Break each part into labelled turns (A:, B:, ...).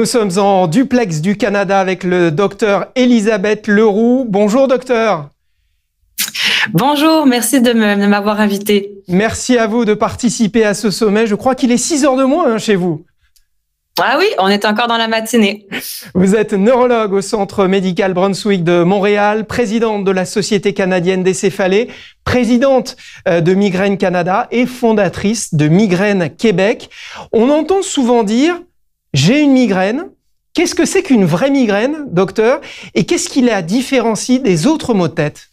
A: sommes en duplex du Canada avec le docteur Elisabeth Leroux. Bonjour docteur.
B: Bonjour, merci de m'avoir invité.
A: Merci à vous de participer à ce sommet. Je crois qu'il est 6 heures de moins chez vous.
B: Ah oui, on est encore dans la matinée.
A: Vous êtes neurologue au Centre médical Brunswick de Montréal, présidente de la Société canadienne des céphalées, présidente de Migraine Canada et fondatrice de Migraine Québec. On entend souvent dire « j'ai une migraine ». Qu'est-ce que c'est qu'une vraie migraine, docteur? Et qu'est-ce qui la différencie des autres maux de tête?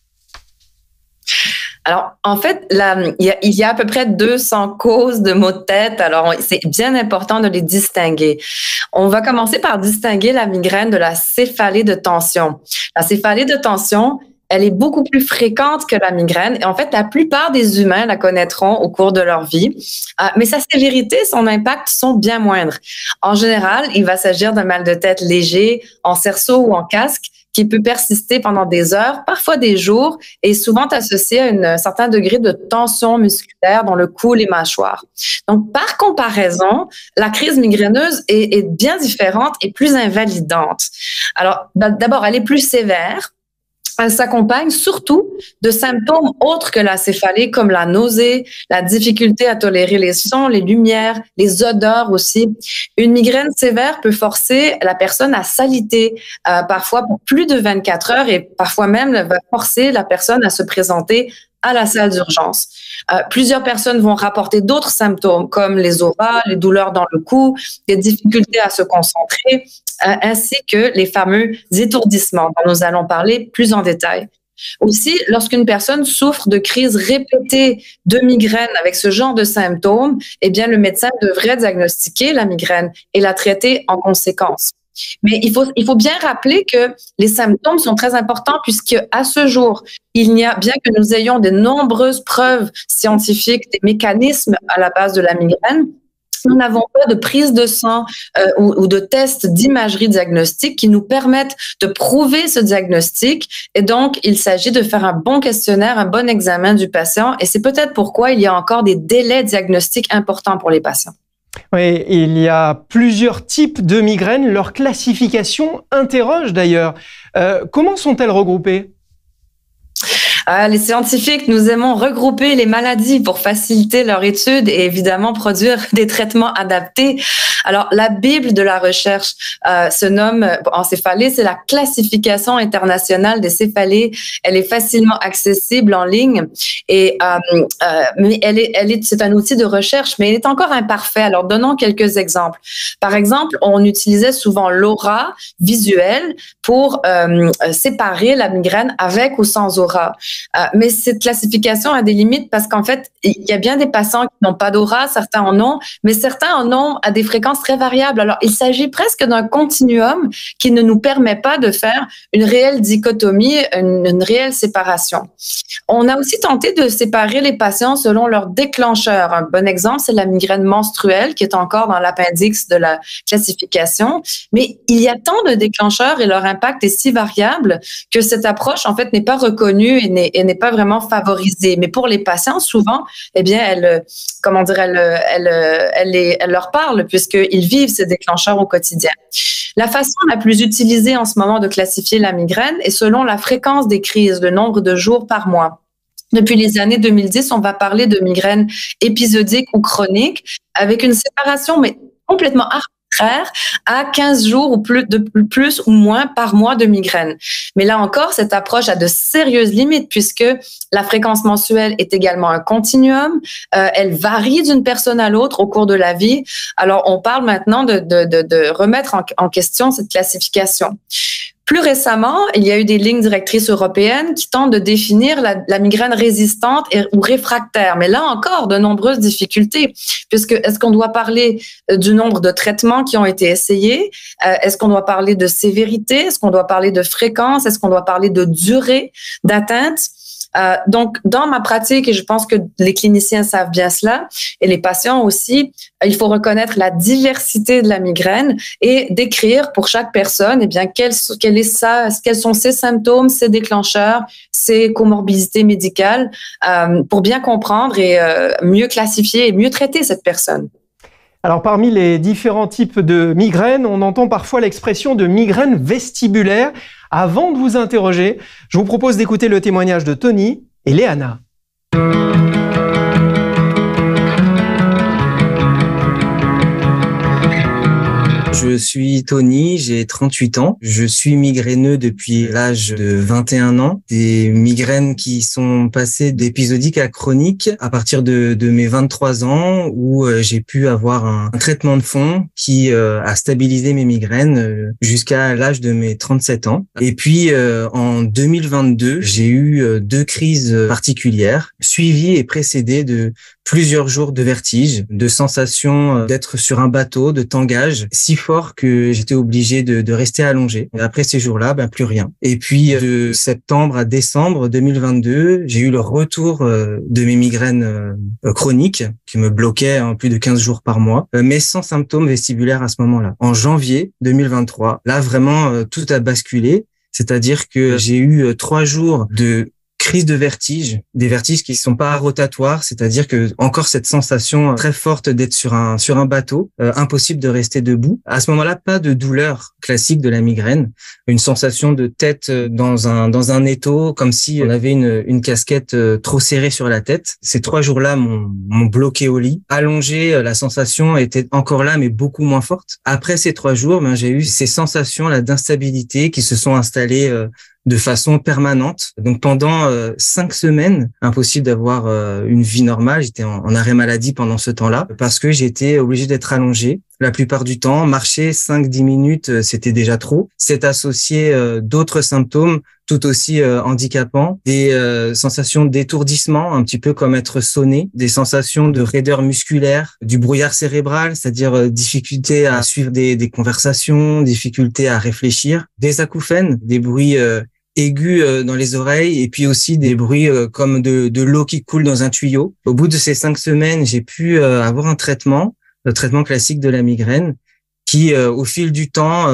B: Alors, en fait, il y a à peu près 200 causes de maux de tête. Alors, c'est bien important de les distinguer. On va commencer par distinguer la migraine de la céphalée de tension. La céphalée de tension, elle est beaucoup plus fréquente que la migraine. Et en fait, la plupart des humains la connaîtront au cours de leur vie. Mais sa sévérité, son impact sont bien moindres. En général, il va s'agir d'un mal de tête léger, en cerceau ou en casque, qui peut persister pendant des heures, parfois des jours, et souvent associé à un certain degré de tension musculaire dans le cou, les mâchoires. Donc, par comparaison, la crise migraineuse est bien différente et plus invalidante. Alors, d'abord, elle est plus sévère. Elle s'accompagne surtout de symptômes autres que la céphalée, comme la nausée, la difficulté à tolérer les sons, les lumières, les odeurs aussi. Une migraine sévère peut forcer la personne à s'aliter, parfois pour plus de 24 heures, et parfois même va forcer la personne à se présenter à la salle d'urgence. Plusieurs personnes vont rapporter d'autres symptômes comme les auras, les douleurs dans le cou, des difficultés à se concentrer, ainsi que les fameux étourdissements dont nous allons parler plus en détail. Aussi, lorsqu'une personne souffre de crises répétées de migraine avec ce genre de symptômes, eh bien, le médecin devrait diagnostiquer la migraine et la traiter en conséquence. Mais il faut bien rappeler que les symptômes sont très importants puisque à ce jour, bien que nous ayons de nombreuses preuves scientifiques des mécanismes à la base de la migraine, nous n'avons pas de prise de sang ou de tests d'imagerie diagnostique qui nous permettent de prouver ce diagnostic. Et donc, il s'agit de faire un bon questionnaire, un bon examen du patient. Et c'est peut-être pourquoi il y a encore des délais diagnostiques importants pour les patients.
A: Oui, il y a plusieurs types de migraines. Leur classification interroge d'ailleurs. Comment sont-elles regroupées?
B: Les scientifiques, nous aimons regrouper les maladies pour faciliter leur étude et évidemment produire des traitements adaptés. Alors, la Bible de la recherche se nomme en céphalée, c'est la classification internationale des céphalées. Elle est facilement accessible en ligne et mais c'est un outil de recherche, mais il est encore imparfait. Alors, donnons quelques exemples. Par exemple, on utilisait souvent l'aura visuelle pour séparer la migraine avec ou sans aura. Mais cette classification a des limites parce qu'en fait, il y a bien des patients qui n'ont pas d'aura, certains en ont, mais certains en ont à des fréquences très variables. Alors, il s'agit presque d'un continuum qui ne nous permet pas de faire une réelle dichotomie, une réelle séparation. On a aussi tenté de séparer les patients selon leur déclencheur. Un bon exemple, c'est la migraine menstruelle qui est encore dans l'appendix de la classification. Mais il y a tant de déclencheurs et leur impact est si variable que cette approche, en fait, n'est pas reconnue et n'est pas vraiment favorisée. Mais pour les patients, souvent, eh bien, elle leur parle puisqu'ils vivent ces déclencheurs au quotidien. La façon la plus utilisée en ce moment de classifier la migraine est selon la fréquence des crises, le nombre de jours par mois. Depuis les années 2010, on va parler de migraine épisodique ou chronique avec une séparation mais complètement arbitraire à 15 jours ou plus ou moins par mois de migraine. Mais là encore, cette approche a de sérieuses limites puisque la fréquence mensuelle est également un continuum. Elle varie d'une personne à l'autre au cours de la vie. Alors, on parle maintenant de remettre en question cette classification. Plus récemment, il y a eu des lignes directrices européennes qui tentent de définir la migraine résistante ou réfractaire. Mais là encore, de nombreuses difficultés, puisque est-ce qu'on doit parler du nombre de traitements qui ont été essayés? Est-ce qu'on doit parler de sévérité? Est-ce qu'on doit parler de fréquence? Est-ce qu'on doit parler de durée d'atteinte? Donc, dans ma pratique, et je pense que les cliniciens savent bien cela, et les patients aussi, il faut reconnaître la diversité de la migraine et décrire pour chaque personne, eh bien, quels sont ses symptômes, ses déclencheurs, ses comorbidités médicales, pour bien comprendre et mieux classifier et mieux traiter cette personne.
A: Alors, parmi les différents types de migraines, on entend parfois l'expression de migraine vestibulaire. Avant de vous interroger, je vous propose d'écouter le témoignage de Tony et Léana.
C: Je suis Tony, j'ai 38 ans. Je suis migraineux depuis l'âge de 21 ans. Des migraines qui sont passées d'épisodiques à chroniques à partir de mes 23 ans où j'ai pu avoir un traitement de fond qui a stabilisé mes migraines jusqu'à l'âge de mes 37 ans. Et puis en 2022, j'ai eu 2 crises particulières suivies et précédées de plusieurs jours de vertige, de sensation d'être sur un bateau, de tangage, si fort que j'étais obligé de rester allongé. Et après ces jours-là, plus rien. Et puis de septembre à décembre 2022, j'ai eu le retour de mes migraines chroniques qui me bloquaient plus de 15 jours par mois, mais sans symptômes vestibulaires à ce moment-là. En janvier 2023, là vraiment tout a basculé, c'est-à-dire que j'ai eu 3 jours de crise de vertige, des vertiges qui sont pas rotatoires, c'est-à-dire que encore cette sensation très forte d'être sur un bateau, impossible de rester debout. À ce moment-là, pas de douleur classique de la migraine, une sensation de tête dans un étau, comme si on avait une casquette trop serrée sur la tête. Ces 3 jours-là m'ont bloqué au lit. Allongé, la sensation était encore là, mais beaucoup moins forte. Après ces 3 jours, j'ai eu ces sensations là d'instabilité qui se sont installées de façon permanente. Donc pendant 5 semaines, impossible d'avoir une vie normale. J'étais en arrêt maladie pendant ce temps-là parce que j'étais obligé d'être allongé. La plupart du temps, marcher 5-10 minutes, c'était déjà trop. C'est associé d'autres symptômes tout aussi handicapants, des sensations d'étourdissement, un petit peu comme être sonné, des sensations de raideur musculaire, du brouillard cérébral, c'est-à-dire difficulté à suivre des conversations, difficulté à réfléchir, des acouphènes, des bruits aigus dans les oreilles et puis aussi des bruits comme de l'eau qui coule dans un tuyau. Au bout de ces 5 semaines, j'ai pu avoir un traitement, le traitement classique de la migraine qui, au fil du temps,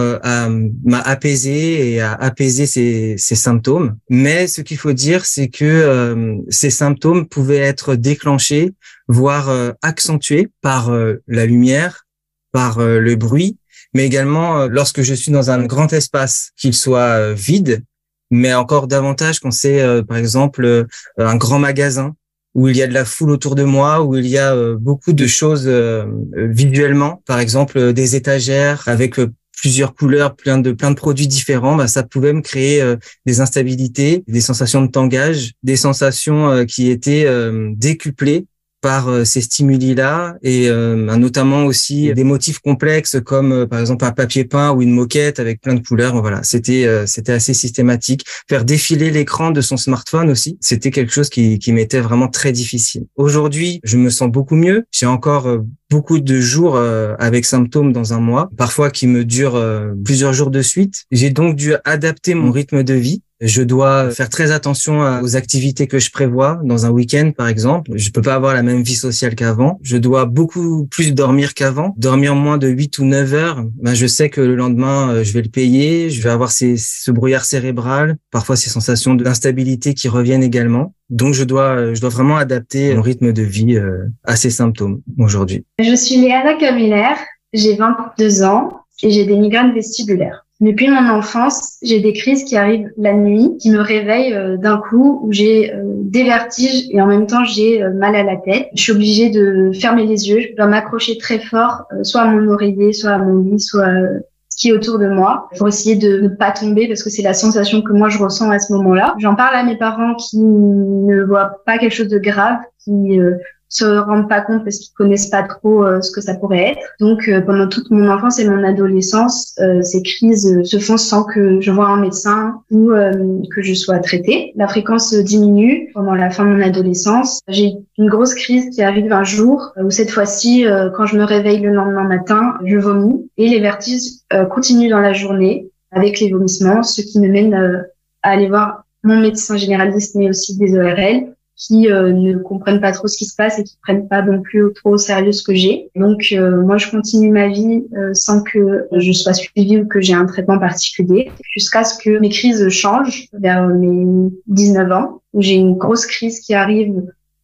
C: m'a apaisé et a apaisé ces symptômes. Mais ce qu'il faut dire, c'est que ces symptômes pouvaient être déclenchés, voire accentués par la lumière, par le bruit, mais également lorsque je suis dans un grand espace, qu'il soit vide, mais encore davantage quand c'est, par exemple, un grand magasin où il y a de la foule autour de moi, où il y a beaucoup de choses visuellement, par exemple des étagères avec plusieurs couleurs, plein de produits différents, ça pouvait me créer des instabilités, des sensations de tangage, des sensations qui étaient décuplées par ces stimuli-là et notamment aussi des motifs complexes comme par exemple un papier peint ou une moquette avec plein de couleurs. Voilà, c'était assez systématique. Faire défiler l'écran de son smartphone aussi, c'était quelque chose qui m'était vraiment très difficile. Aujourd'hui, je me sens beaucoup mieux. J'ai encore beaucoup de jours avec symptômes dans un mois, parfois qui me durent plusieurs jours de suite. J'ai donc dû adapter mon rythme de vie. Je dois faire très attention aux activités que je prévois dans un week-end, par exemple. Je peux pas avoir la même vie sociale qu'avant. Je dois beaucoup plus dormir qu'avant. Dormir moins de 8 ou 9 heures. Je sais que le lendemain, je vais le payer. Je vais avoir ce brouillard cérébral. Parfois, ces sensations d'instabilité qui reviennent également. Donc, je dois vraiment adapter mon rythme de vie à ces symptômes aujourd'hui.
D: Je suis Léana Kamiller. J'ai 22 ans et j'ai des migraines vestibulaires. Depuis mon enfance, j'ai des crises qui arrivent la nuit, qui me réveillent d'un coup, où j'ai des vertiges et en même temps j'ai mal à la tête. Je suis obligée de fermer les yeux, je dois m'accrocher très fort, soit à mon oreiller, soit à mon lit, soit ce qui est autour de moi, pour essayer de ne pas tomber parce que c'est la sensation que moi je ressens à ce moment-là. J'en parle à mes parents qui ne voient pas quelque chose de grave, qui se rendent pas compte parce qu'ils connaissent pas trop ce que ça pourrait être. Donc pendant toute mon enfance et mon adolescence, ces crises se font sans que je voie un médecin ou que je sois traitée. La fréquence diminue pendant la fin de mon adolescence. J'ai une grosse crise qui arrive un jour où cette fois-ci, quand je me réveille le lendemain matin, je vomis et les vertiges continuent dans la journée avec les vomissements, ce qui me mène à aller voir mon médecin généraliste mais aussi des ORL qui ne comprennent pas trop ce qui se passe et qui prennent pas non plus trop au sérieux ce que j'ai. Donc moi je continue ma vie sans que je sois suivie ou que j'ai un traitement particulier jusqu'à ce que mes crises changent vers mes 19 ans où j'ai une grosse crise qui arrive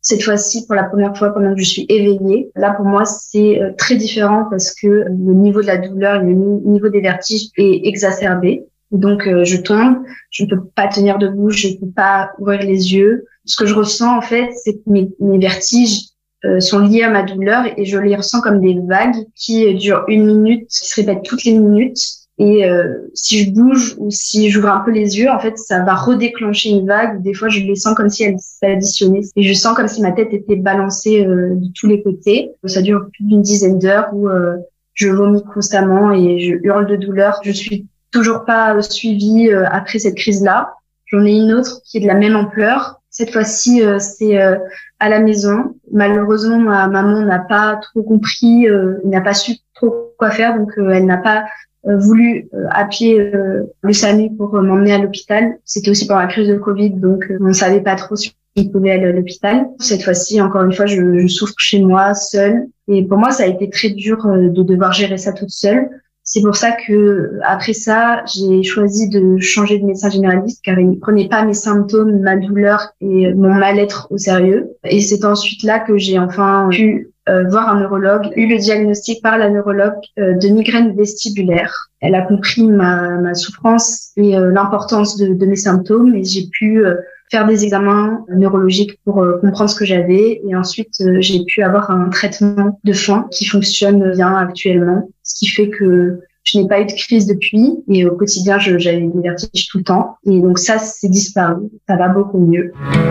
D: Cette fois-ci, pour la première fois, pendant que je suis éveillée, là pour moi c'est très différent parce que le niveau de la douleur, le niveau des vertiges est exacerbé. Donc je tombe, je ne peux pas tenir debout, je ne peux pas ouvrir les yeux. Ce que je ressens en fait, c'est que mes vertiges sont liés à ma douleur et je les ressens comme des vagues qui durent 1 minute, qui se répètent toutes les minutes. Et si je bouge ou si j'ouvre un peu les yeux, en fait, ça va redéclencher une vague. Des fois, je les sens comme si elles s'additionnaient. Et je sens comme si ma tête était balancée de tous les côtés. Ça dure plus d'une dizaine d'heures où je vomis constamment et je hurle de douleur. Je suis toujours pas suivie après cette crise-là. J'en ai une autre qui est de la même ampleur. Cette fois-ci, c'est à la maison. Malheureusement, ma maman n'a pas trop compris, n'a pas su trop quoi faire, donc elle n'a pas voulu appeler le SAMU pour m'emmener à l'hôpital. C'était aussi pendant la crise de Covid, donc on ne savait pas trop si il pouvait aller à l'hôpital. Cette fois-ci, encore une fois, je souffre chez moi, seule. Et pour moi, ça a été très dur de devoir gérer ça toute seule. C'est pour ça que après ça, j'ai choisi de changer de médecin généraliste car il ne prenait pas mes symptômes, ma douleur et mon mal-être au sérieux. Et c'est ensuite là que j'ai enfin pu voir un neurologue, eu le diagnostic par la neurologue de migraine vestibulaire. Elle a compris ma souffrance et l'importance de mes symptômes et j'ai pu faire des examens neurologiques pour comprendre ce que j'avais et ensuite j'ai pu avoir un traitement de fond qui fonctionne bien actuellement, ce qui fait que je n'ai pas eu de crise depuis et au quotidien j'avais des vertiges tout le temps et donc ça c'est disparu, ça va beaucoup mieux.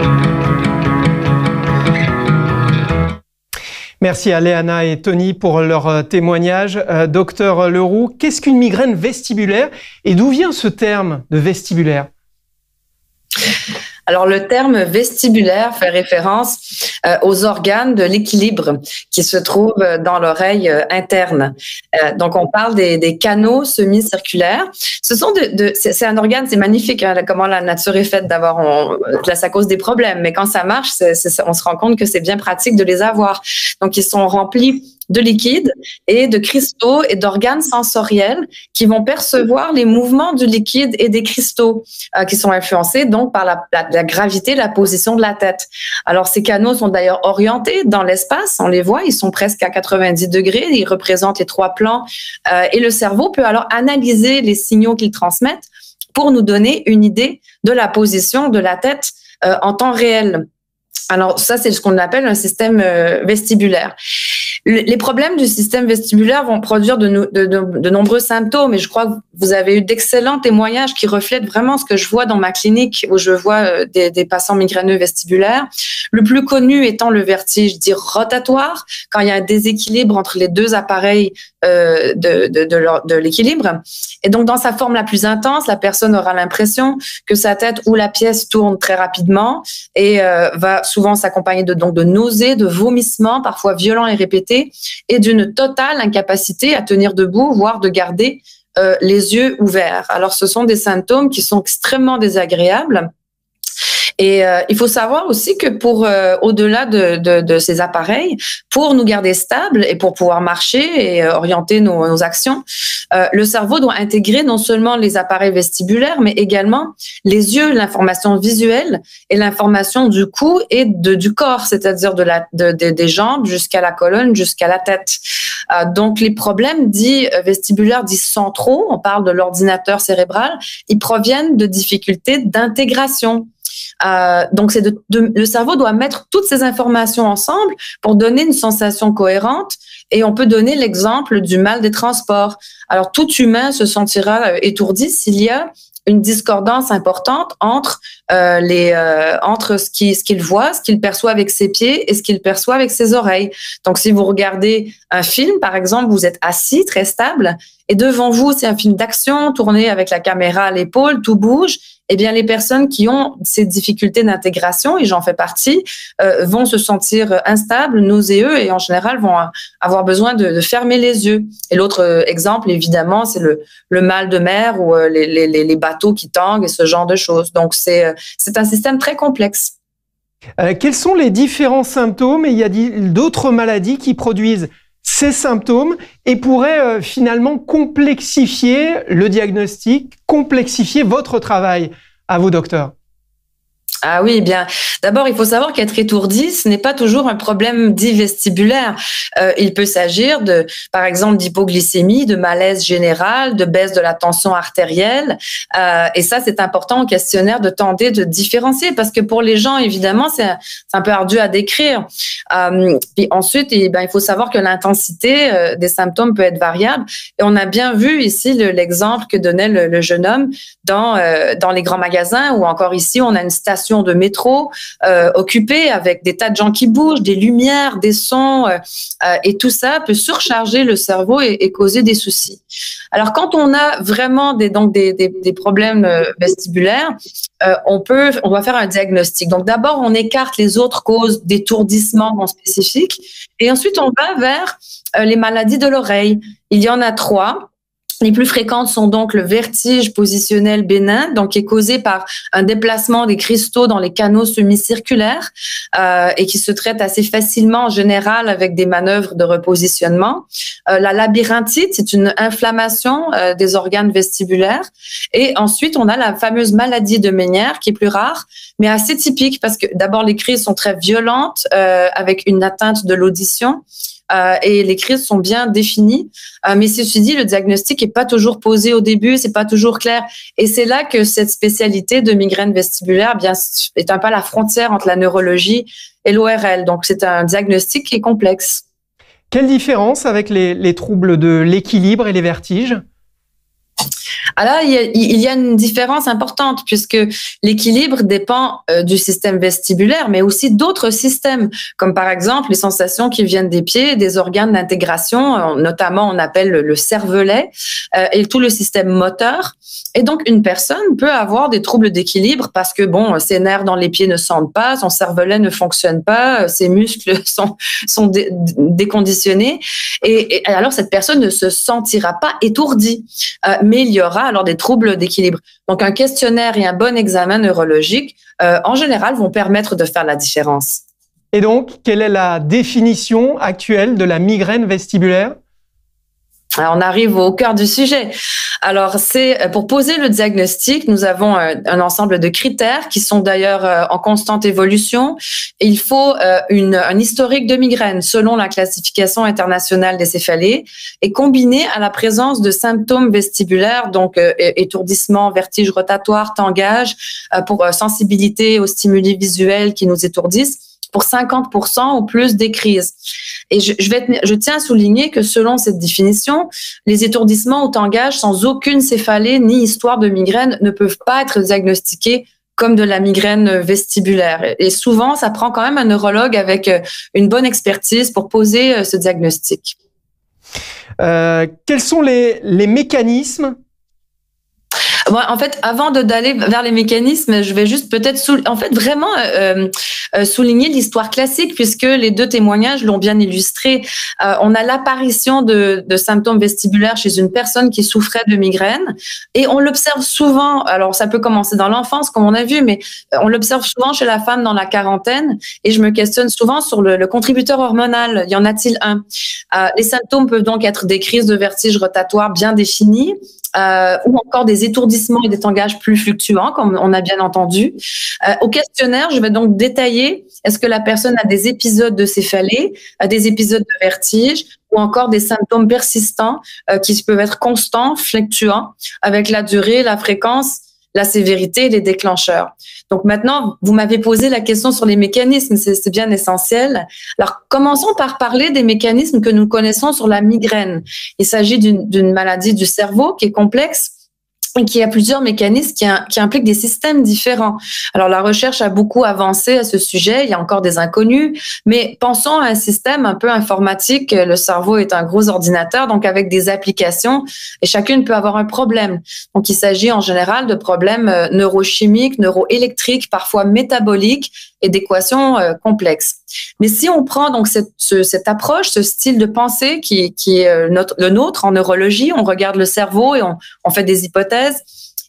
A: Merci à Léana et Tony pour leur témoignage. Docteur Leroux, qu'est-ce qu'une migraine vestibulaire et d'où vient ce terme de vestibulaire ?
B: Alors, le terme vestibulaire fait référence aux organes de l'équilibre qui se trouvent dans l'oreille interne. Donc, on parle des canaux semi-circulaires. Ce sont c'est un organe, c'est magnifique hein, comment la nature est faite d'avoir. Là, ça cause des problèmes, mais quand ça marche, on se rend compte que c'est bien pratique de les avoir. Donc, ils sont remplis de liquide et de cristaux et d'organes sensoriels qui vont percevoir les mouvements du liquide et des cristaux qui sont influencés donc par la gravité, la position de la tête. Alors, ces canaux sont d'ailleurs orientés dans l'espace, on les voit, ils sont presque à 90 degrés, ils représentent les 3 plans et le cerveau peut alors analyser les signaux qu'ils transmettent pour nous donner une idée de la position de la tête en temps réel. Alors, ça, c'est ce qu'on appelle un système vestibulaire. Les problèmes du système vestibulaire vont produire de nombreux symptômes et je crois que vous avez eu d'excellents témoignages qui reflètent vraiment ce que je vois dans ma clinique où je vois des patients migraineux vestibulaires. Le plus connu étant le vertige dit rotatoire, quand il y a un déséquilibre entre les deux appareils de l'équilibre. Et donc, dans sa forme la plus intense, la personne aura l'impression que sa tête ou la pièce tourne très rapidement et va souvent s'accompagner de nausées, de vomissements, parfois violents et répétés, et d'une totale incapacité à tenir debout, voire de garder les yeux ouverts. Alors, ce sont des symptômes qui sont extrêmement désagréables. Et il faut savoir aussi que pour au-delà de ces appareils, pour nous garder stables et pour pouvoir marcher et orienter nos actions, le cerveau doit intégrer non seulement les appareils vestibulaires, mais également les yeux, l'information visuelle et l'information du cou et du corps, c'est-à-dire des jambes jusqu'à la colonne, jusqu'à la tête. Donc, les problèmes dits vestibulaires, dits centraux, on parle de l'ordinateur cérébral, ils proviennent de difficultés d'intégration. Donc, le cerveau doit mettre toutes ces informations ensemble pour donner une sensation cohérente et on peut donner l'exemple du mal des transports. Alors, tout humain se sentira étourdi s'il y a une discordance importante entre ce qu'il voit, ce qu'il perçoit avec ses pieds et ce qu'il perçoit avec ses oreilles. Donc, si vous regardez un film, par exemple, vous êtes assis, très stable, et devant vous, c'est un film d'action tourné avec la caméra à l'épaule, tout bouge. Eh bien, les personnes qui ont ces difficultés d'intégration, et j'en fais partie, vont se sentir instables, nauséeux et en général vont avoir besoin de fermer les yeux. Et l'autre exemple, évidemment, c'est le mal de mer ou les bateaux qui tanguent et ce genre de choses. Donc, c'est un système très complexe.
A: Quels sont les différents symptômes et il y a d'autres maladies qui produisent ces symptômes et pourraient finalement complexifier le diagnostic, complexifier votre travail à vous, docteur?
B: Ah oui, bien. D'abord, il faut savoir qu'être étourdi, ce n'est pas toujours un problème dit vestibulaire. Il peut s'agir de, par exemple, d'hypoglycémie, de malaise général, de baisse de la tension artérielle. Et ça, c'est important au questionnaire de tenter de différencier parce que pour les gens, évidemment, c'est un peu ardu à décrire. Puis ensuite, il faut savoir que l'intensité des symptômes peut être variable. Et on a bien vu ici l'exemple que donnait le jeune homme dans les grands magasins ou encore ici, on a une station de métro occupée avec des tas de gens qui bougent, des lumières, des sons et tout ça peut surcharger le cerveau et causer des soucis. Alors quand on a vraiment des problèmes vestibulaires, on va faire un diagnostic. Donc d'abord on écarte les autres causes d'étourdissement non spécifiques et ensuite on va vers les maladies de l'oreille. Il y en a 3. Les plus fréquentes sont donc le vertige positionnel bénin, donc qui est causé par un déplacement des cristaux dans les canaux semi-circulaires et qui se traite assez facilement en général avec des manœuvres de repositionnement. La labyrinthite, c'est une inflammation des organes vestibulaires. Et ensuite, on a la fameuse maladie de Menière qui est plus rare, mais assez typique parce que d'abord les crises sont très violentes avec une atteinte de l'audition. Et les crises sont bien définies, mais ceci dit, le diagnostic est pas toujours posé au début, c'est pas toujours clair, et c'est là que cette spécialité de migraine vestibulaire est un peu à la frontière entre la neurologie et l'ORL. Donc c'est un diagnostic qui est complexe.
A: Quelle différence avec les troubles de l'équilibre et les vertiges ?
B: Alors, il y a une différence importante puisque l'équilibre dépend du système vestibulaire, mais aussi d'autres systèmes, comme par exemple les sensations qui viennent des pieds, des organes d'intégration, notamment on appelle le cervelet, et tout le système moteur. Et donc, une personne peut avoir des troubles d'équilibre parce que, ses nerfs dans les pieds ne sentent pas, son cervelet ne fonctionne pas, ses muscles sont déconditionnés. Et alors, cette personne ne se sentira pas étourdie. Mais il y aura alors des troubles d'équilibre. Donc, un questionnaire et un bon examen neurologique, en général, vont permettre de faire la différence.
A: Et donc, quelle est la définition actuelle de la migraine vestibulaire ?
B: Alors, on arrive au cœur du sujet. Alors, c'est pour poser le diagnostic, nous avons un ensemble de critères qui sont d'ailleurs en constante évolution. Et il faut un historique de migraine selon la classification internationale des céphalées et combiné à la présence de symptômes vestibulaires, donc étourdissement, vertige rotatoire, tangage, pour sensibilité aux stimuli visuels qui nous étourdissent, pour 50% ou plus des crises. Et je tiens à souligner que selon cette définition, les étourdissements ou tangages sans aucune céphalée ni histoire de migraine ne peuvent pas être diagnostiqués comme de la migraine vestibulaire. Et souvent, ça prend quand même un neurologue avec une bonne expertise pour poser ce diagnostic.
A: Quels sont les mécanismes ?
B: En fait, avant d'aller vers les mécanismes, je vais juste peut-être vraiment souligner l'histoire classique puisque les deux témoignages l'ont bien illustré. On a l'apparition de symptômes vestibulaires chez une personne qui souffrait de migraine et on l'observe souvent. Alors, ça peut commencer dans l'enfance, comme on a vu, mais on l'observe souvent chez la femme dans la quarantaine et je me questionne souvent sur le contributeur hormonal. Y en a-t-il un? Les symptômes peuvent donc être des crises de vertige rotatoire bien définies, ou encore des étourdissements et des tangages plus fluctuants, comme on a bien entendu. Au questionnaire, je vais donc détailler est-ce que la personne a des épisodes de céphalée, des épisodes de vertige, ou encore des symptômes persistants qui peuvent être constants, fluctuants, avec la durée, la fréquence, la sévérité et les déclencheurs. Donc maintenant, vous m'avez posé la question sur les mécanismes, c'est bien essentiel. Alors, commençons par parler des mécanismes que nous connaissons sur la migraine. Il s'agit d'une maladie du cerveau qui est complexe et qui a plusieurs mécanismes qui impliquent des systèmes différents. Alors, la recherche a beaucoup avancé à ce sujet, il y a encore des inconnus, mais pensons à un système un peu informatique. Le cerveau est un gros ordinateur, donc avec des applications, et chacune peut avoir un problème. Donc, il s'agit en général de problèmes neurochimiques, neuroélectriques, parfois métaboliques, et d'équations complexes. Mais si on prend donc cette approche, ce style de pensée qui est le nôtre en neurologie, on regarde le cerveau et on fait des hypothèses.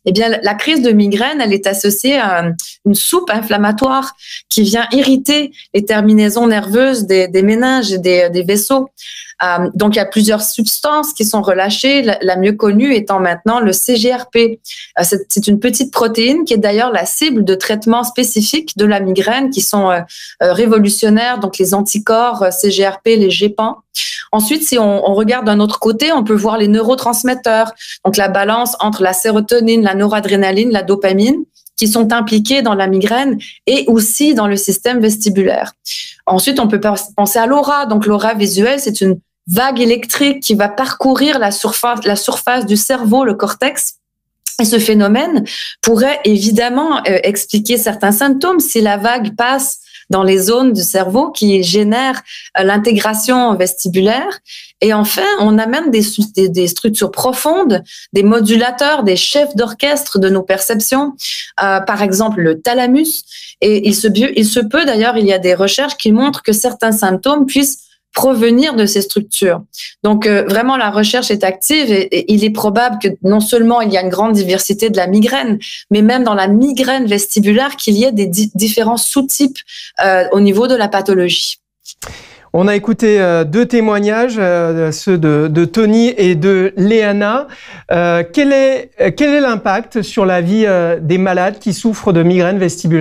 B: Eh bien, la crise de migraine, elle est associée à une soupe inflammatoire qui vient irriter les terminaisons nerveuses des méninges et des vaisseaux. Donc, il y a plusieurs substances qui sont relâchées, la mieux connue étant maintenant le CGRP. C'est une petite protéine qui est d'ailleurs la cible de traitements spécifiques de la migraine qui sont révolutionnaires, donc les anticorps CGRP, les GEPAN. Ensuite, si on regarde d'un autre côté, on peut voir les neurotransmetteurs, donc la balance entre la sérotonine, la noradrénaline, la dopamine, qui sont impliqués dans la migraine et aussi dans le système vestibulaire. Ensuite, on peut penser à l'aura. Donc, l'aura visuelle, c'est une vague électrique qui va parcourir la surface du cerveau, le cortex. Et ce phénomène pourrait évidemment expliquer certains symptômes si la vague passe dans les zones du cerveau qui génèrent l'intégration vestibulaire. Et enfin, on a même des structures profondes, des modulateurs, des chefs d'orchestre de nos perceptions, par exemple le thalamus. Et il se peut d'ailleurs, il y a des recherches qui montrent que certains symptômes puissent provenir de ces structures. Donc, vraiment, la recherche est active et il est probable que non seulement il y a une grande diversité de la migraine, mais même dans la migraine vestibulaire, qu'il y ait des différents sous-types au niveau de la pathologie.
A: On a écouté deux témoignages, ceux de Tony et de Léana. Quel est l'impact sur la vie des malades qui souffrent de migraine vestibulaire ?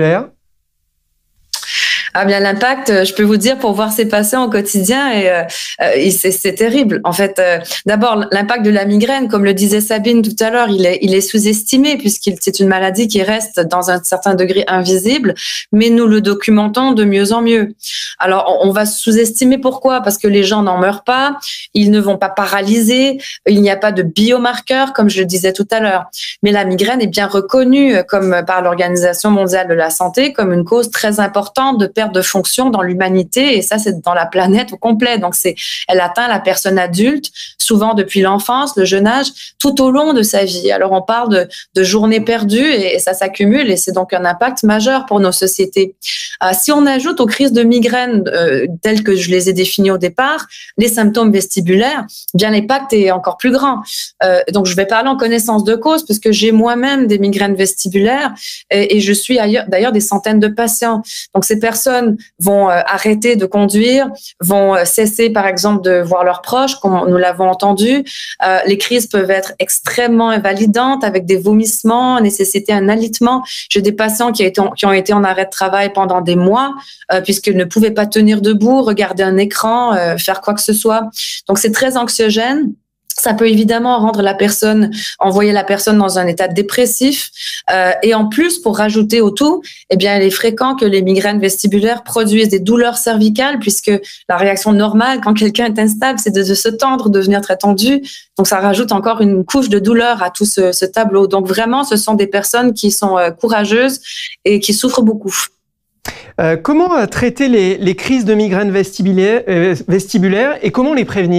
B: Ah bien, l'impact, je peux vous dire, pour voir ces patients au quotidien, et c'est terrible. En fait, d'abord, l'impact de la migraine, comme le disait Sabine tout à l'heure, il est sous-estimé c'est une maladie qui reste dans un certain degré invisible, mais nous le documentons de mieux en mieux. Alors, on va sous-estimer pourquoi? Parce que les gens n'en meurent pas, ils ne vont pas paralyser, il n'y a pas de biomarqueurs, comme je le disais tout à l'heure. Mais la migraine est bien reconnue par l'Organisation mondiale de la santé comme une cause très importante de perte de fonction dans l'humanité, et ça, c'est dans la planète au complet. Donc, elle atteint la personne adulte, souvent depuis l'enfance, le jeune âge, tout au long de sa vie. Alors, on parle de journées perdues et ça s'accumule, et c'est donc un impact majeur pour nos sociétés. Si on ajoute aux crises de migraine telles que je les ai définies au départ, les symptômes vestibulaires, bien l'impact est encore plus grand. Donc, je vais parler en connaissance de cause, parce que j'ai moi-même des migraines vestibulaires et je suis d'ailleurs des centaines de patients. Donc, ces personnes vont arrêter de conduire, vont cesser, par exemple, de voir leurs proches, comme nous l'avons entendu. Les crises peuvent être extrêmement invalidantes, avec des vomissements, nécessiter un alitement. J'ai des patients qui ont été en arrêt de travail pendant des mois, puisqu'ils ne pouvaient pas tenir debout, regarder un écran, faire quoi que ce soit. Donc, c'est très anxiogène. Ça peut évidemment envoyer la personne dans un état dépressif. Et en plus, pour rajouter au tout, eh bien, il est fréquent que les migraines vestibulaires produisent des douleurs cervicales, puisque la réaction normale quand quelqu'un est instable, c'est de se tendre, de devenir très tendu. Donc, ça rajoute encore une couche de douleur à tout ce tableau. Donc, vraiment, ce sont des personnes qui sont courageuses et qui souffrent beaucoup.
A: Comment traiter les crises de migraine vestibulaire et comment les prévenir ?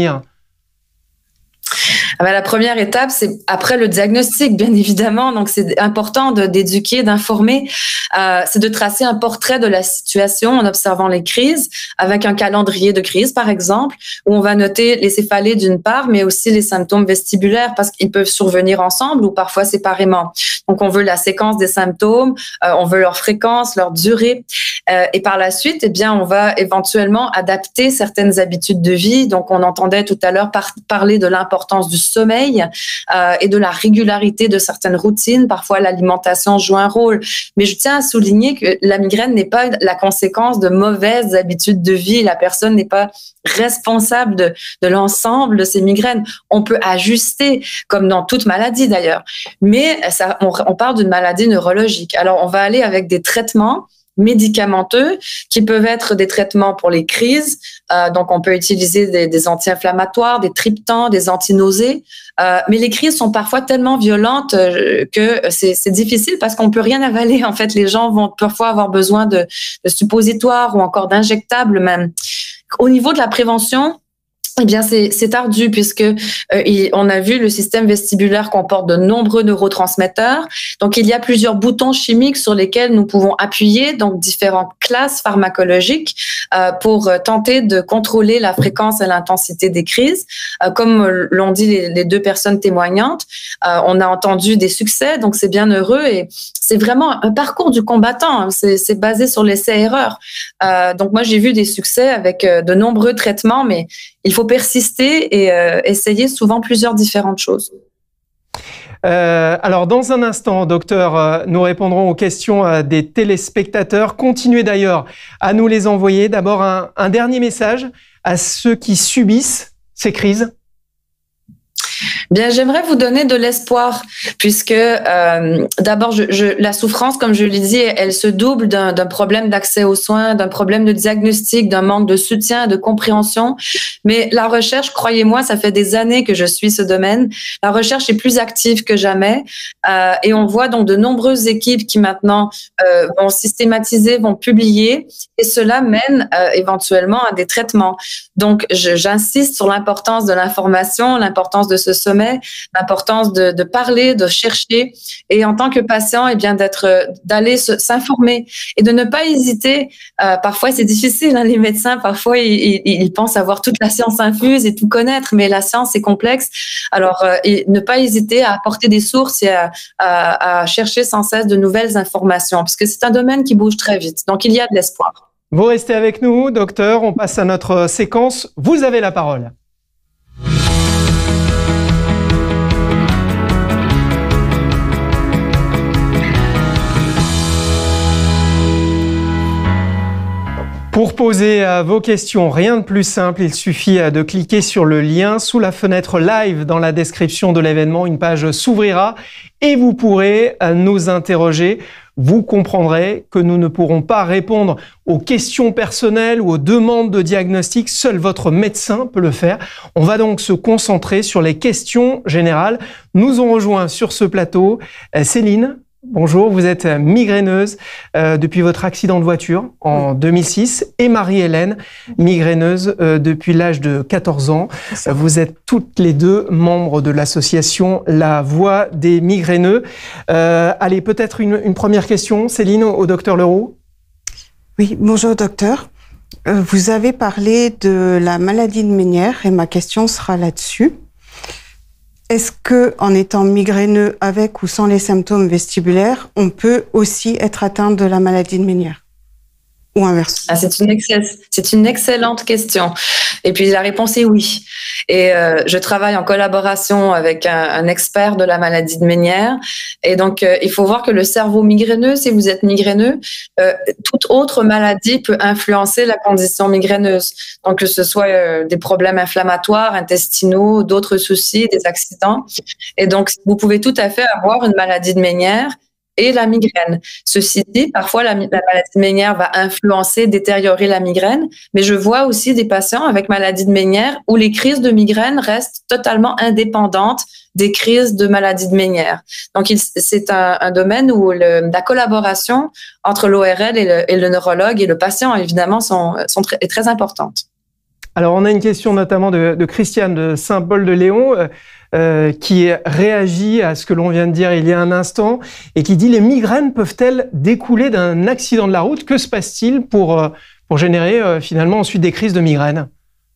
B: La première étape, c'est après le diagnostic, bien évidemment. Donc, c'est important d'éduquer, d'informer. C'est de tracer un portrait de la situation en observant les crises, avec un calendrier de crise, par exemple, où on va noter les céphalées d'une part, mais aussi les symptômes vestibulaires, parce qu'ils peuvent survenir ensemble ou parfois séparément. Donc, on veut la séquence des symptômes, on veut leur fréquence, leur durée. Et par la suite, eh bien, on va éventuellement adapter certaines habitudes de vie. Donc, on entendait tout à l'heure parler de l'importance du sommeil et de la régularité de certaines routines. Parfois, l'alimentation joue un rôle. Mais je tiens à souligner que la migraine n'est pas la conséquence de mauvaises habitudes de vie. La personne n'est pas responsable de l'ensemble de ces migraines. On peut ajuster, comme dans toute maladie d'ailleurs. Mais on parle d'une maladie neurologique. Alors, on va aller avec des traitements médicamenteux qui peuvent être des traitements pour les crises. Donc, on peut utiliser des anti-inflammatoires, des triptans, des antinausées. Mais les crises sont parfois tellement violentes que c'est difficile parce qu'on peut rien avaler. En fait, les gens vont parfois avoir besoin de suppositoires ou encore d'injectables même. Au niveau de la prévention, Eh bien, c'est ardu puisque on a vu le système vestibulaire comporte de nombreux neurotransmetteurs. Donc, il y a plusieurs boutons chimiques sur lesquels nous pouvons appuyer, donc différentes classes pharmacologiques pour tenter de contrôler la fréquence et l'intensité des crises. Comme l'ont dit les deux personnes témoignantes, on a entendu des succès, donc c'est bien heureux et c'est vraiment un parcours du combattant. Hein. C'est basé sur l'essai-erreur. Donc, moi, j'ai vu des succès avec de nombreux traitements, mais il faut persister et essayer souvent plusieurs différentes choses.
A: Alors, dans un instant, docteur, nous répondrons aux questions des téléspectateurs. Continuez d'ailleurs à nous les envoyer. D'abord, un dernier message à ceux qui subissent ces crises.
B: Bien, j'aimerais vous donner de l'espoir puisque d'abord, la souffrance, comme je l'ai dit, elle se double d'un problème d'accès aux soins, d'un problème de diagnostic, d'un manque de soutien, de compréhension. Mais la recherche, croyez-moi, ça fait des années que je suis ce domaine. La recherche est plus active que jamais et on voit donc de nombreuses équipes qui maintenant vont systématiser, vont publier et cela mène éventuellement à des traitements. Donc, j'insiste sur l'importance de l'information, l'importance de ce sommet, l'importance de parler, de chercher et en tant que patient, eh bien d'aller s'informer et de ne pas hésiter. Parfois, c'est difficile, hein, les médecins, parfois ils pensent avoir toute la science infuse et tout connaître, mais la science est complexe. Alors, ne pas hésiter à apporter des sources et à chercher sans cesse de nouvelles informations, parce que c'est un domaine qui bouge très vite. Donc, il y a de l'espoir.
A: Vous restez avec nous, docteur. On passe à notre séquence. Vous avez la parole. Pour poser vos questions, rien de plus simple, il suffit de cliquer sur le lien sous la fenêtre live dans la description de l'événement. Une page s'ouvrira et vous pourrez nous interroger. Vous comprendrez que nous ne pourrons pas répondre aux questions personnelles ou aux demandes de diagnostic. Seul votre médecin peut le faire. On va donc se concentrer sur les questions générales. Nous ont rejoint sur ce plateau Céline. Bonjour, vous êtes migraineuse depuis votre accident de voiture en 2006 et Marie-Hélène, migraineuse depuis l'âge de 14 ans. Vous êtes toutes les deux membres de l'association La Voix des migraineux. Allez, peut-être une première question, Céline, au docteur Leroux.
E: Oui, bonjour docteur. Vous avez parlé de la maladie de Ménière et ma question sera là-dessus. Est-ce que, en étant migraineux avec ou sans les symptômes vestibulaires, on peut aussi être atteint de la maladie de Ménière? Ou inversement?
B: C'est une excellente question. Et puis la réponse est oui. Et je travaille en collaboration avec un expert de la maladie de Ménière. Et donc, il faut voir que le cerveau migraineux, si vous êtes migraineux, toute autre maladie peut influencer la condition migraineuse. Donc, que ce soit des problèmes inflammatoires, intestinaux, d'autres soucis, des accidents. Et donc, vous pouvez tout à fait avoir une maladie de Ménière et la migraine. Ceci dit, parfois, la maladie de Ménière va influencer, détériorer la migraine, mais je vois aussi des patients avec maladie de Ménière où les crises de migraine restent totalement indépendantes des crises de maladie de Ménière. Donc, c'est un domaine où la collaboration entre l'ORL et le neurologue et le patient, évidemment, est très importante.
A: Alors, on a une question notamment de Christiane de Saint-Paul-de-Léon qui réagit à ce que l'on vient de dire il y a un instant et qui dit « Les migraines peuvent-elles découler d'un accident de la route? Que se passe-t-il pour générer finalement ensuite des crises de migraine ?»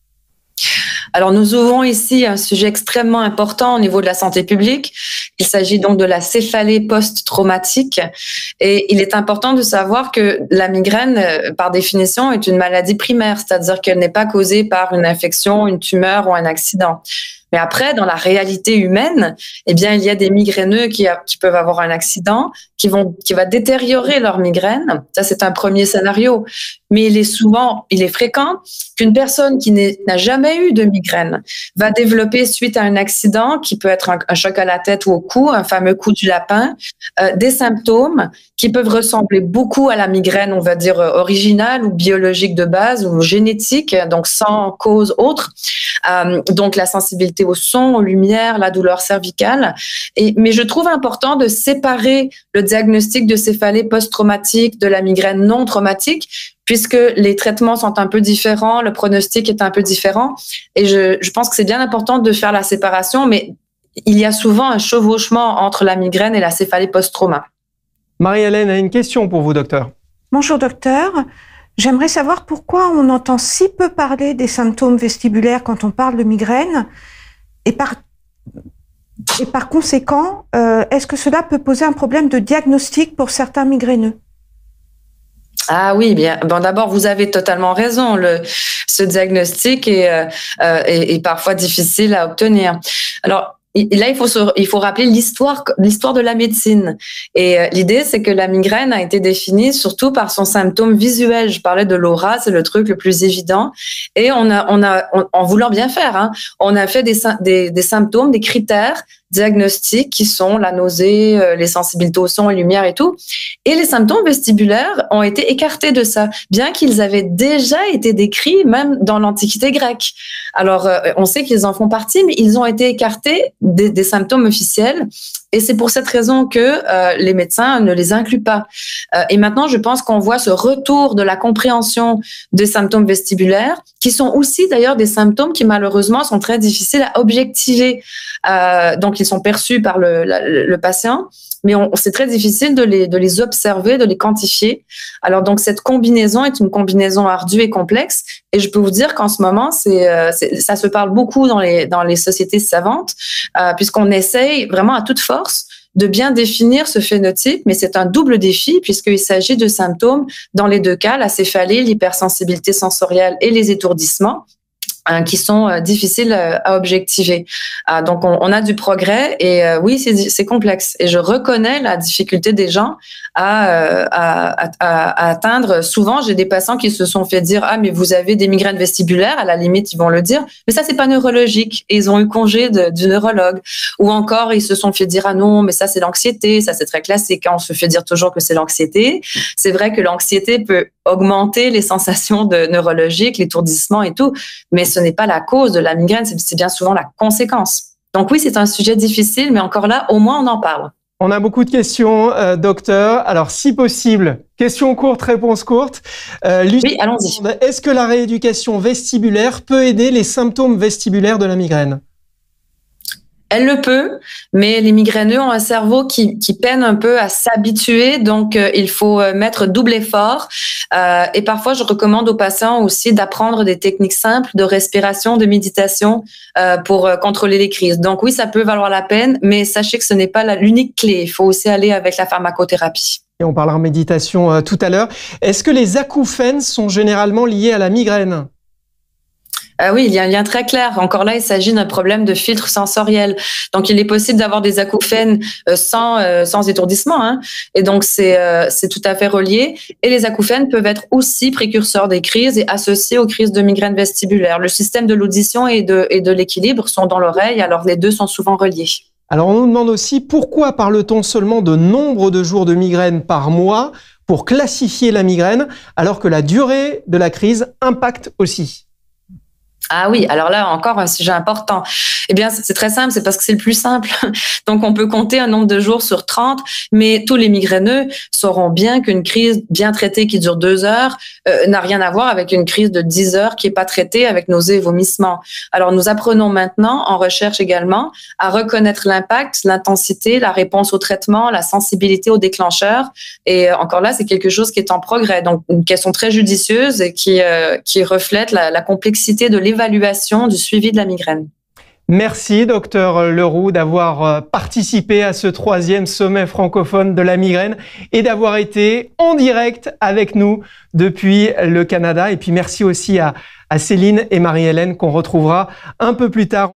B: Alors, nous ouvrons ici un sujet extrêmement important au niveau de la santé publique. Il s'agit donc de la céphalée post-traumatique. Et il est important de savoir que la migraine, par définition, est une maladie primaire, c'est-à-dire qu'elle n'est pas causée par une infection, une tumeur ou un accident. Mais après, dans la réalité humaine, eh bien, il y a des migraineux qui peuvent avoir un accident, qui va détériorer leur migraine. Ça, c'est un premier scénario. Mais il est fréquent qu'une personne qui n'a jamais eu de migraine va développer suite à un accident qui peut être un choc à la tête ou au cou, un fameux coup du lapin, des symptômes qui peuvent ressembler beaucoup à la migraine, on va dire originale ou biologique de base ou génétique, donc sans cause autre. Donc la sensibilité au son, aux lumières, la douleur cervicale. Mais je trouve important de séparer le diagnostic de céphalée post-traumatique de la migraine non traumatique, puisque les traitements sont un peu différents, le pronostic est un peu différent. Et je pense que c'est bien important de faire la séparation, mais il y a souvent un chevauchement entre la migraine et la céphalée post-trauma.
A: Marie-Hélène a une question pour vous, docteur.
F: Bonjour, docteur. J'aimerais savoir pourquoi on entend si peu parler des symptômes vestibulaires quand on parle de migraine et par conséquent, est-ce que cela peut poser un problème de diagnostic pour certains migraineux?
B: Ah oui, bien. Bon, d'abord, vous avez totalement raison. Ce diagnostic est parfois difficile à obtenir. Alors, là, il faut rappeler l'histoire de la médecine. Et l'idée, c'est que la migraine a été définie surtout par son symptôme visuel. Je parlais de l'aura, c'est le truc le plus évident. Et en voulant bien faire, hein, on a fait des symptômes, des critères diagnostiques qui sont la nausée, les sensibilités au son et lumière et tout. Et les symptômes vestibulaires ont été écartés de ça, bien qu'ils avaient déjà été décrits même dans l'Antiquité grecque. Alors, on sait qu'ils en font partie, mais ils ont été écartés des symptômes officiels. Et c'est pour cette raison que les médecins ne les incluent pas. Et maintenant, je pense qu'on voit ce retour de la compréhension des symptômes vestibulaires, qui sont aussi d'ailleurs des symptômes qui malheureusement sont très difficiles à objectiver. Donc, ils sont perçus par le patient, mais c'est très difficile de les observer, de les quantifier. Alors, donc, cette combinaison est une combinaison ardue et complexe. Et je peux vous dire qu'en ce moment, ça se parle beaucoup dans les sociétés savantes, puisqu'on essaye vraiment à toute force de bien définir ce phénotype, mais c'est un double défi puisqu'il s'agit de symptômes, dans les deux cas, la céphalée, l'hypersensibilité sensorielle et les étourdissements, qui sont difficiles à objectiver. Donc, on a du progrès et oui, c'est complexe. Et je reconnais la difficulté des gens à atteindre. Souvent, j'ai des patients qui se sont fait dire « Ah, mais vous avez des migraines vestibulaires », à la limite, ils vont le dire, mais ça, c'est pas neurologique. Et ils ont eu congé du neurologue. Ou encore, ils se sont fait dire « Ah non, mais ça, c'est l'anxiété ». Ça, c'est très classique. On se fait dire toujours que c'est l'anxiété. C'est vrai que l'anxiété peut augmenter les sensations neurologiques, l'étourdissement et tout, mais ce n'est pas la cause de la migraine, c'est bien souvent la conséquence. Donc oui, c'est un sujet difficile, mais encore là, au moins, on en parle.
A: On a beaucoup de questions, docteur. Alors, si possible, question courte, réponse courte.
B: Oui, allons-y.
A: Est-ce que la rééducation vestibulaire peut aider les symptômes vestibulaires de la migraine?
B: Elle le peut, mais les migraineux ont un cerveau qui peine un peu à s'habituer, donc il faut mettre double effort. Et parfois, je recommande aux patients aussi d'apprendre des techniques simples de respiration, de méditation pour contrôler les crises. Donc oui, ça peut valoir la peine, mais sachez que ce n'est pas l'unique clé. Il faut aussi aller avec la pharmacothérapie.
A: Et on parlera méditation tout à l'heure. Est-ce que les acouphènes sont généralement liés à la migraine?
B: Oui, il y a un lien très clair. Encore là, il s'agit d'un problème de filtre sensoriel. Donc, il est possible d'avoir des acouphènes sans étourdissement, hein. Et donc, c'est tout à fait relié. Et les acouphènes peuvent être aussi précurseurs des crises et associés aux crises de migraine vestibulaire. Le système de l'audition et de l'équilibre sont dans l'oreille, alors les deux sont souvent reliés.
A: Alors, on nous demande aussi pourquoi parle-t-on seulement de nombre de jours de migraine par mois pour classifier la migraine, alors que la durée de la crise impacte aussi?
B: Ah oui, alors là, encore un sujet important. Eh bien, c'est très simple, c'est parce que c'est le plus simple. Donc, on peut compter un nombre de jours sur 30, mais tous les migraineux sauront bien qu'une crise bien traitée qui dure 2 heures n'a rien à voir avec une crise de 10 heures qui n'est pas traitée avec nausées et vomissements. Alors, nous apprenons maintenant, en recherche également, à reconnaître l'impact, l'intensité, la réponse au traitement, la sensibilité aux déclencheurs. Et encore là, c'est quelque chose qui est en progrès. Donc, une question très judicieuse et qui reflète la complexité de l'évaluation du suivi de la migraine.
A: Merci, docteur Leroux, d'avoir participé à ce 3e sommet francophone de la migraine et d'avoir été en direct avec nous depuis le Canada. Et puis merci aussi à Céline et Marie-Hélène qu'on retrouvera un peu plus tard.